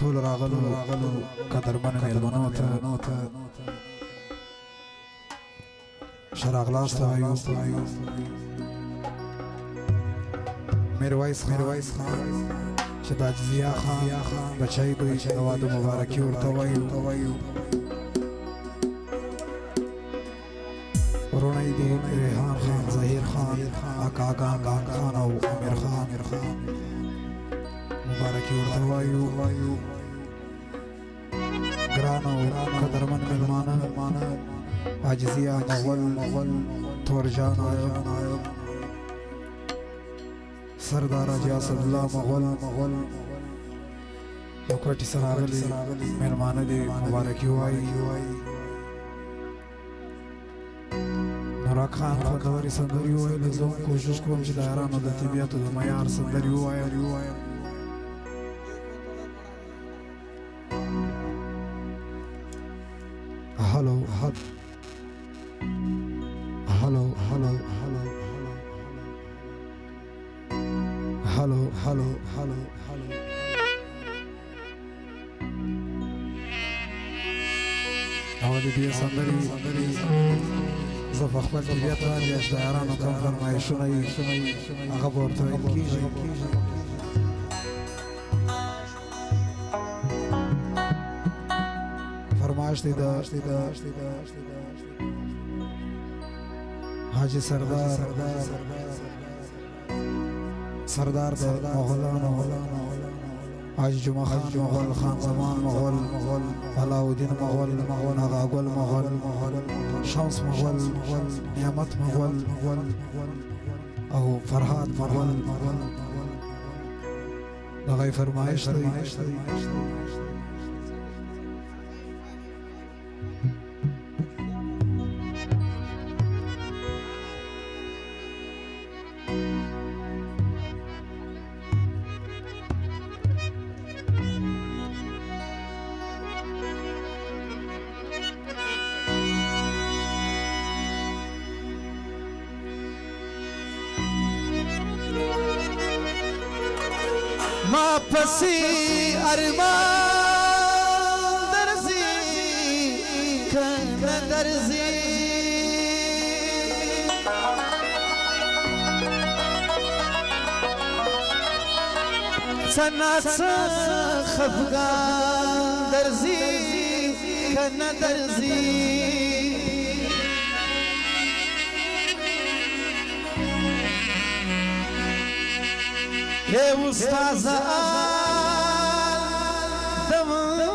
ټول راغلو قدرمن میلمنو ته ښه راغلاست وایو. میرویس خان چې د اجزیا خان بچی دوی د واده مبارکي ورته وایو. ورونه یې دي ریحان خان، ظهیر خان، اکاګان خان او امیر خان مبارکي ورته وایو. ګرانو قدرمن میلمانه عاجزیه مغول تورجان آیب سردار حاجي اسدالله مغول یو کوټې سره راغلي میلمانه دي مبارکي وایي. نوراک خان خوندورې سندرې وویلې. زه هم کوشش کوم چې د یارانو د طبیعتو د معیار سندرې ووایم. هلو او د دې سندرې زه په خپل طبیعت باندې د یارانو کوم فرمایشونه یې هغه به ورته ویل کېږي. فرمایش دی د حاجي سردار د مغولانو حاجي جمعه خان مغول، خان زمان مغول، علاؤالدین مغول، اغاګل مغول، شمس مغول، نعمت مغول او فرهاد مغول. دغه فرمایش دی. ما پسی ارمان درزی کنه درزی سنات خفگان درزی کنه درزی ای استازان دم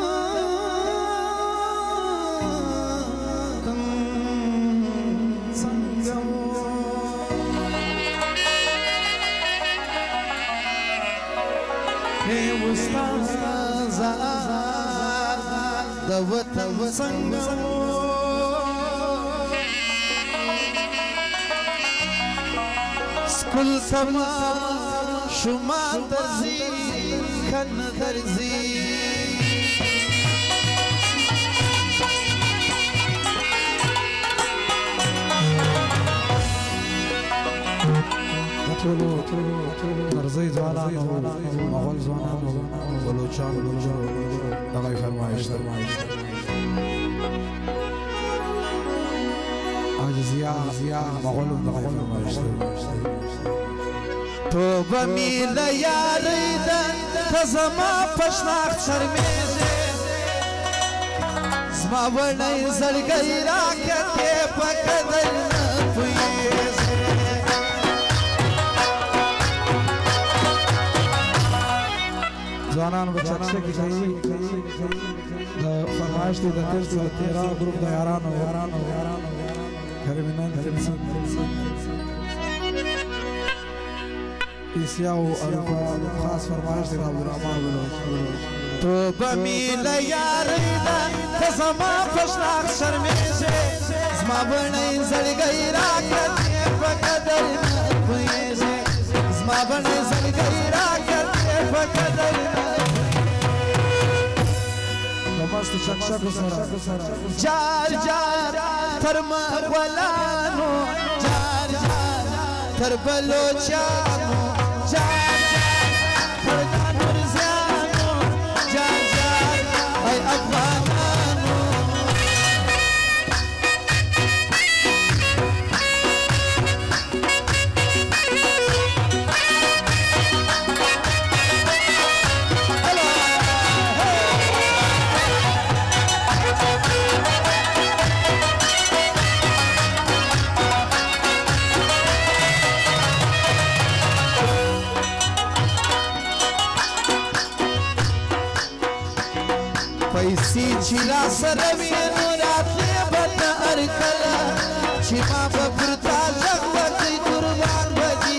سنگم ای استازان دوتم سنگم سکول تمام شما درزی کن درزی ټولو درزۍ ځوانانو مغول ځوانانو بلوچانو دغه فرمایش دی. عاجزیا مغول دغه فرمایش دی. تو بمیل یاری ده تزما پشناخت شرمیزه زما ورنی زلگی راکتی پا قدر نپویزه ځوانانو به چکچکې کوي. د فرمایش دی د تیرا ګروپ د یارانو کرمینان ایسیاو خاص فرمایش دی عبدالرحمن بلوچ. تو بمیل یاری ده تزما پشناخت شرمیزه زما ورنی زلگی راکتی پا قدر نپویزه زما ورنی زلگی راکتی پا قدر مست چکچکو سره جار تر مغولانو جار تر بلوچانو جار تر نورزیانو جار پیسې چې را سره وي نو راتلې به نه هر کله چې ما به پر تا غږ وکړي قربان به دې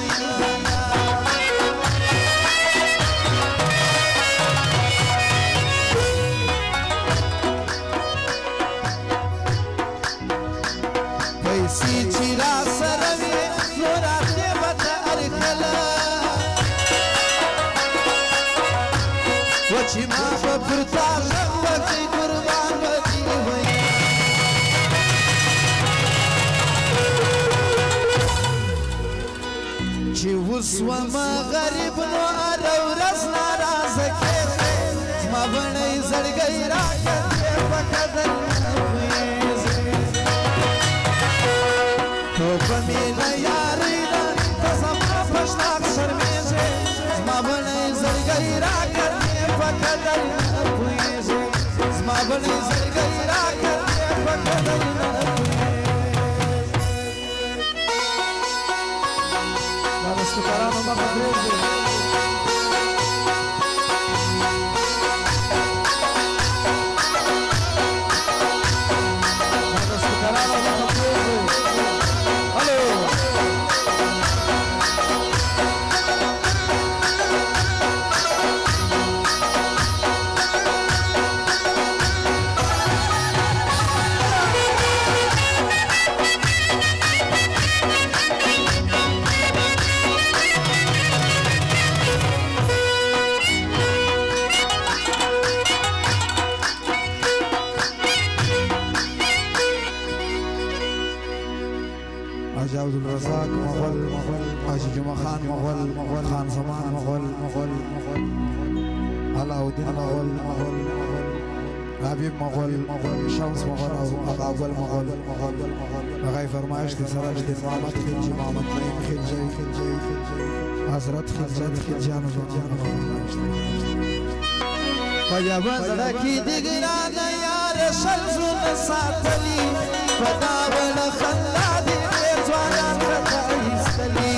پیسې چې را سره وي نو راتلې به نه هر کله چې ما به پر تا غږ وکړي قربان به دې وي چې اوس ومه غریب نو هره ورځ ناراضه کېږې زما بڼۍ زړګۍ راکړې په قدر نه پوهېږې توبه مې له یارۍ ده ته زما په شناخت شرمېږې زما بڼۍ زړګۍ راکړې په قدر نه پوهېږې زما بڼۍ زړګۍ راکړې په قدر نه سپکارانو مخه پرېږدي سپکارانو مخه پرېږدي هلو عبدالرزاق مغل حاجی جمعہ خان مغل خان زمان مغل علاؤدین مغل حبیب مغل شمس مغل اغا اول مغل اغای فرمایش دی سراج دی محمد خلجی محمد نعیم خلجی حضرت خلجان فرمایش دی فجب زڑکی دگران یار شلزون ساتلی فداول خلا دی زوانان رتا ایستلی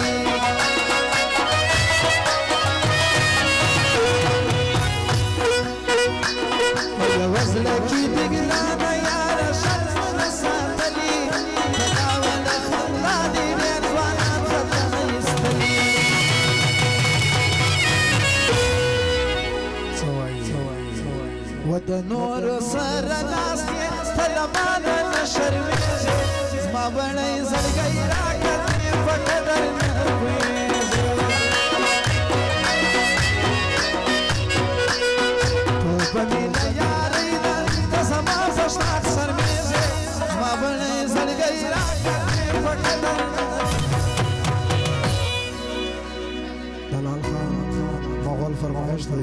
فجب زڑکی دگران یار شلزون ساتلی فداول خلا دی زوانان رتا ایستلی ود نور سر ناستی تلمان نشرمیزی زما بڼۍ زړګۍ راکړې په قدر نه پوهېږې توبه مې له یارۍ ده ته زما په شناخت شرمېږې زما بڼۍ زړګۍ راکړې په قدر نه دلال خان مغول فرمایش دی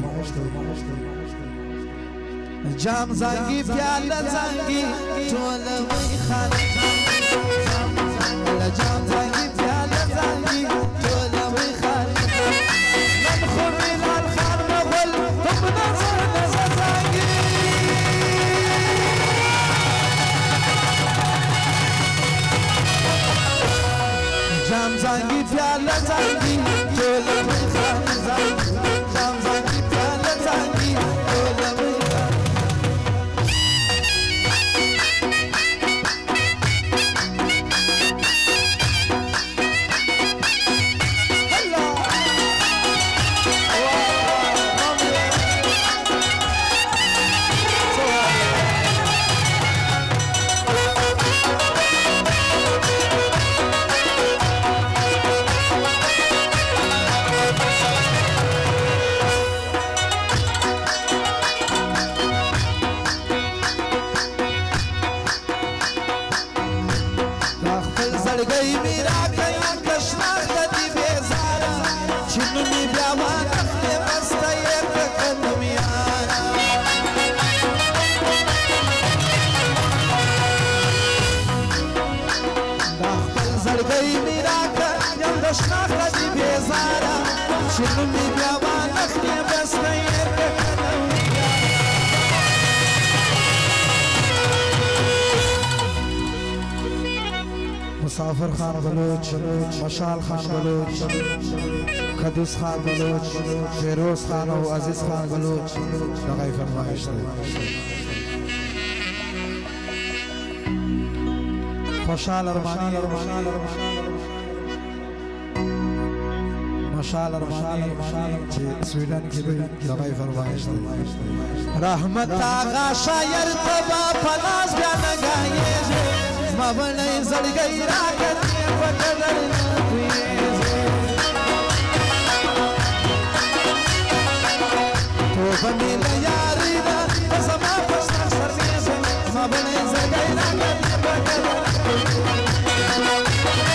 جام زنگی پیاله زنگی ټوله وی خان جام زنگی پیاله زنگی ټوله وی خان نن خو مې لال خان مغل په نظر نظر زنگی جام زنگی پیاله زنگی ټوله وی خان جام زنگی پیاله زنگی ټوله وی زړګۍ مې راکړې کشناخته دې بېزاره چې نوم یې بیا وانخلې مسته یې کړه نومیانه دا خپل زړګۍ مې راکړې کشناخته دې بېزاره چې نوم یې بیا وانخلې مسته یې کړه مسافر خان بلوچ مشال خان بلوچ قدوس خان بلوچ فیروز خان او عزیز خان بلوچ دغه فرمایش دی خوشحال ارمانی مشال ارمانی چې سویډن کې دی دغه فرمایش دی رحمت آغا شاعر تبا پناز بیا نگایږي ما باندې زړګي راکړې په قدر تو باندې یاري دا زما په سر سر ما باندې زړګي راکړې په قدر